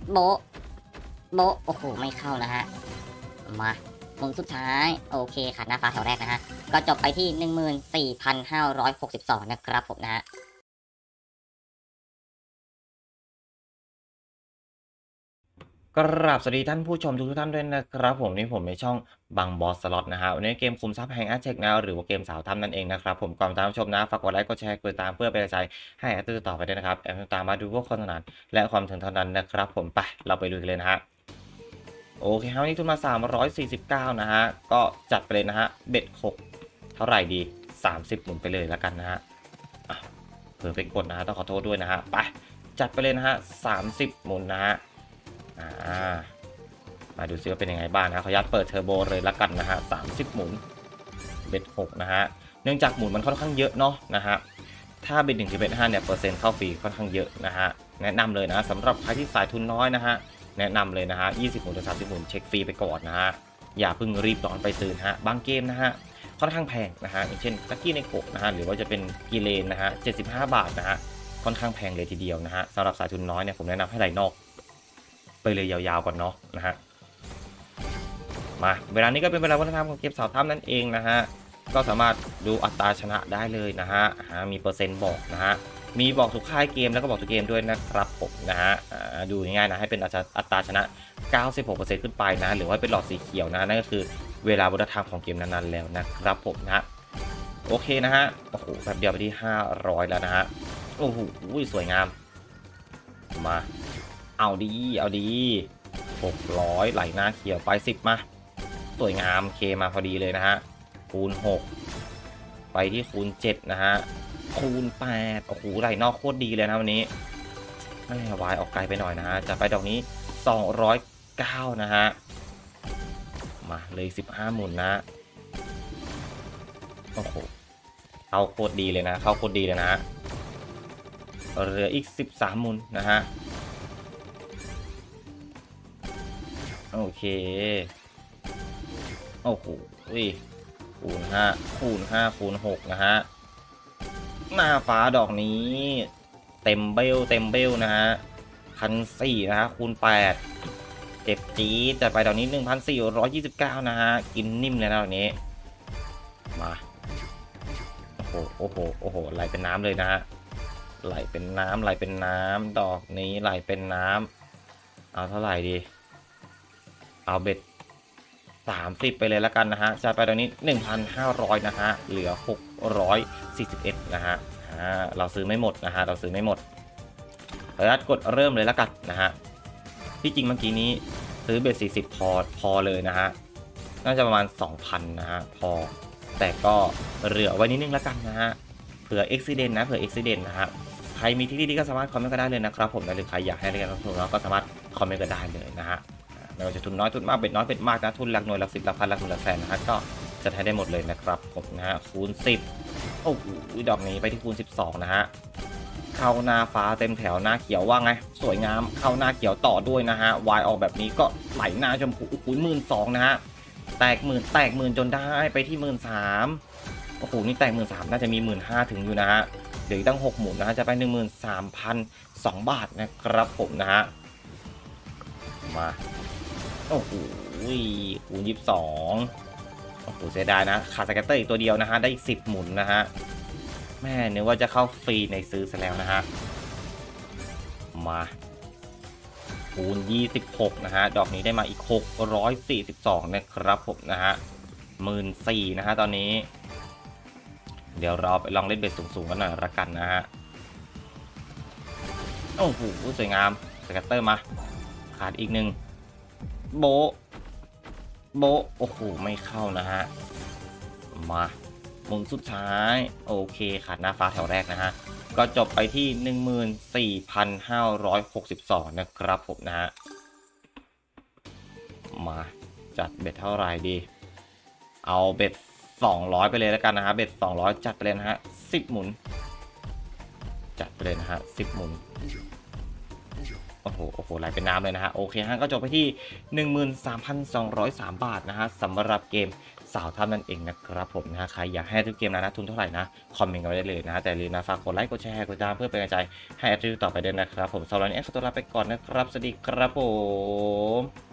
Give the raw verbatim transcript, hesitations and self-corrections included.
โบโบโอ้โหไม่เข้านะฮะมาหมุนสุดท้ายโอเคขาดหน้าฟ้าแถวแรกนะฮะก็จบไปที่ หนึ่งหมื่นสี่พันห้าร้อยหกสิบสอง นะครับผมนะฮะกราบสวัสดีท่านผู้ชมทุกท่านด้วยนะครับผมนี่ผมในช่องบังบอสสล็อตนะฮะวันนี้เกมคุมทรัพย์แห่งอาร์เทคนะหรือว่าเกมสาวถ้ำนั่นเองนะครับผมก่อนตามชมนะฝากกดไลค์กดแชร์กดตามเพื่อเป็นกำลังใจให้อาร์เตอร์ต่อไปด้วยนะครับแอบตามมาดูพวกคนสนานและความถึงเท่านั้นนะครับผมไปเราไปดูกันเลยนะฮะโอเคครับวันนี้ทุนมาสามร้อยสี่สิบเก้านะฮะก็จัดไปเลยนะฮะเบ็ดหกเท่าไหร่ดีสามสิบหมุนไปเลยแล้วกันนะฮะเผื่อไปกดนะฮะต้องขอโทษด้วยนะฮะไปจัดไปเลยนะฮะสามสิบหมุนนะฮะอ่ามาดูซิว่าเป็นยังไงบ้างนะขออนุญาตเปิดเทอร์โบเลยละกันนะฮะสามสิบหมุนเบ็ดหกนะฮะเนื่องจากหมุนมันค่อนข้างเยอะเนาะนะฮะถ้าเบ็ดหนึ่งถึงเบ็ดห้าเนี่ยเปอร์เซ็นต์เข้าฟรีค่อนข้างเยอะนะฮะแนะนำเลยนะสำหรับใครที่สายทุนน้อยนะฮะแนะนำเลยนะฮะยี่สิบหมุนถึงสามสิบหมุนเช็คฟรีไปก่อนนะฮะอย่าเพิ่งรีบร้อนไปซื้อนะฮะบางเกมนะฮะค่อนข้างแพงนะฮะอย่างเช่นลักกี้ในโกะนะฮะหรือว่าจะเป็นกีเลนนะฮะเจ็ดสิบห้าบาทนะฮะค่อนข้างแพงเลยทีเดียวนะฮะสำหรับสายทุนน้อยเนี่ยผมแนะนำให้ไหลนอกไปเลยยาวๆก่อนเนาะนะฮะมาเวลานี้ก็เป็นเวลาวัฒนธรรมของเกมสาวถ้ำนั่นเองนะฮะก็สามารถดูอัตราชนะได้เลยนะฮะมีเปอร์เซ็นต์บอกนะฮะมีบอกทุกค่ายเกมแล้วก็บอกทุกเกมด้วยนะครับผมนะฮะดูง่ายๆนะให้เป็นอัตราชนะ เก้าสิบหกเปอร์เซ็นต์ ขึ้นไปนะหรือว่าเป็นหลอดสีเขียวนะนั่นก็คือเวลาวัฒนธรรมของเกมนั้นๆแล้วนะครับผมนะโอเคนะฮะโอ้โหแป๊บเดียวไปที่ห้าร้อยแล้วนะฮะโอ้โหสวยงามมาเอาดีเอาดีหกร้อยไหลหน้าเขียวไปสิบมาสวยงามเคมาพอดีเลยนะฮะคูณหกไปที่คูณเจ็ดนะฮะคูณแปดโอ้โหไหลนอกโคตรดีเลยนะวันนี้ไม่วายออกไกลไปหน่อยนะฮะจะไปดอกนี้สองร้อยเก้านะฮะมาเลยสิบห้าหมุนนะโอ้โหเข้าโคตรดีเลยนะเข้าโคตรดีเลยนะเหลืออีกสิบสามหมุนนะฮะโอเคโอ้โหคูณห้าคูณห้าคูณหกนะฮะหน้าฟ้าดอกนี้เต็มเบลเต็มเบลนะฮะพันสี่นะฮะคูณแปดเจ็บจี๊ดแต่ไปดอกนี้ หนึ่งพันสี่ร้อยยี่สิบเก้า นะฮะกินนิ่มเลยนะดอกนี้มาโอ้โหโอ้โหโอ้โหไหลเป็นน้ำเลยนะฮะไหลเป็นน้ำไหลเป็นน้ำดอกนี้ไหลเป็นน้ำเอาเท่าไหร่ดีเอาเบ็ดสามสิบไปเลยแล้วกันนะฮะจะไปตอนนี้ หนึ่งพันห้าร้อย นะฮะเหลือหกร้อยสี่สิบเอ็ดนะฮะเราซื้อไม่หมดนะฮะเราซื้อไม่หมดขออนุญาตกดเริ่มเลยแล้วกันนะฮะที่จริงเมื่อกี้นี้ซื้อเบ็ดสี่สิบพอพอเลยนะฮะน่าจะประมาณ สองพัน นะฮะพอแต่ก็เหลือไว้นิดนึงแล้วกันนะฮะเผื่ออุบิเหตุนะเผื่ออุบิเหตุนะฮะใครมีที่ดีๆก็สามารถคอมเมนต์ก็ได้เลยนะครับผมหรือใครอยากให้รายการลงทุนเราก็สามารถคอมเมนต์ก็ได้เลยนะฮะไม่ว่าจะทุนน้อยทุนมากเบ็ดน้อยเบ็ดมากนะทุนหลักหน่วยหลักสิบหลักพันหลักหมื่นหลักแสนนะฮะก็จะให้ได้หมดเลยนะครับผมนะฮะคูณสิบโอ้โหดอกนี้ไปที่คูณสิบสองนะฮะเข้าหน้าฟ้าเต็มแถวหน้าเขียวว่าไงสวยงามเข้าหน้าเขียวต่อด้วยนะฮะวายออกแบบนี้ก็ไหลหน้าชมพูอุ้ยหมื่นสองนะฮะแตกหมื่นแตกหมื่นจนได้ไปที่หมื่นสามโอ้โหนี่แตกหมื่นสามน่าจะมีหมื่นห้าถึงอยู่นะฮะเดี๋ยวตั้งหกหมุนนะฮะจะไปหนึ่งหมื่นสามพันสองบาทนะครับผมนะฮะมาโอ้โหคูณยี่สิบสองโอ้โหเสียดายนะขาดสแกตเตอร์อีกตัวเดียวนะฮะได้อีกสิบหมุนนะฮะแม่นึกว่าจะเข้าฟรีในซื้อซะแล้วนะฮะมาคูณยี่สิบหกนะฮะดอกนี้ได้มาอีกหกร้อยสี่สิบสองนะครับผมนะฮะหมื่นสี่นะฮะตอนนี้เดี๋ยวเราไปลองเล่นเบ็ดสูงๆกันหน่อยละกันนะฮะโอ้โหสวยงามสแกตเตอร์มาขาดอีกหนึ่งโบโบโอ้โหไม่เข้านะฮะมาหมุนสุดท้ายโอเคขาดหน้าฟ้าแถวแรกนะฮะก็จบไปที่ หนึ่งหมื่นสี่พันห้าร้อยหกสิบสอง นะครับผมนะฮะมาจัดเบ็ดเท่าไหร่ดีเอาเบ็ดสองร้อยไปเลยแล้วกันนะฮะเบ็ดสองร้อยจัดไปเลยนะฮะสิบหมุนจัดไปเลยนะฮะสิบหมุนโอ้โหโอ้โหไหลเป็นน้ำเลยนะฮะโอเคฮะก็จบไปที่ หนึ่งหมื่นสามพันสองร้อยสาม บาทนะฮะสำหรับเกมสาวถ้ำนั่นเองนะครับผมนะฮะใครอยากให้ทุกเกมนะนะทุนเท่าไหร่นะคอมเมนต์กันไว้ได้เลยนะฮะแต่อย่าลืมนะฝากกดไลค์กดแชร์กดติดตามเพื่อเป็นกำลังใจให้แอดรีวิวต่อไปด้วยนะครับผมสำหรับวันนี้ขอตัวลาไปก่อนนะครับสวัสดีครับผม